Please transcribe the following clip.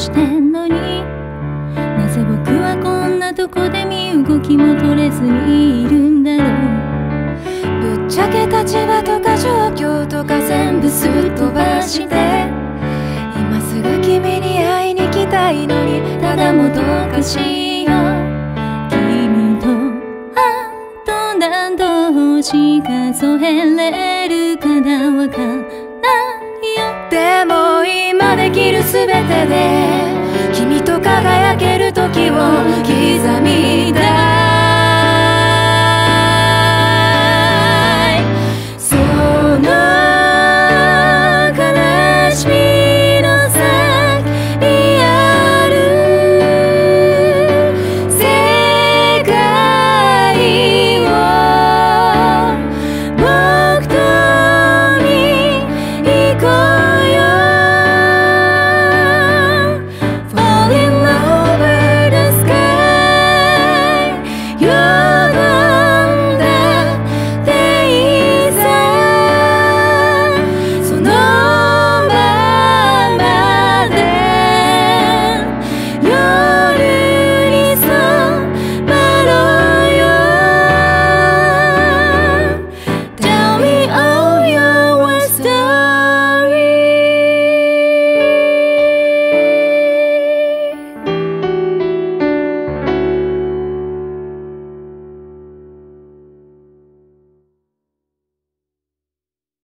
してんのに、なぜ僕はこんなとこで身動きも取れずにいるんだろう。ぶっちゃけ立場とか状況とか全部すっ飛ばして、今すぐ君に会いに来たいのに、ただもどかしいよ。君とあと何度し数えれるかな、わかんないよ。でも今できるすべてで君と輝ける時を刻み出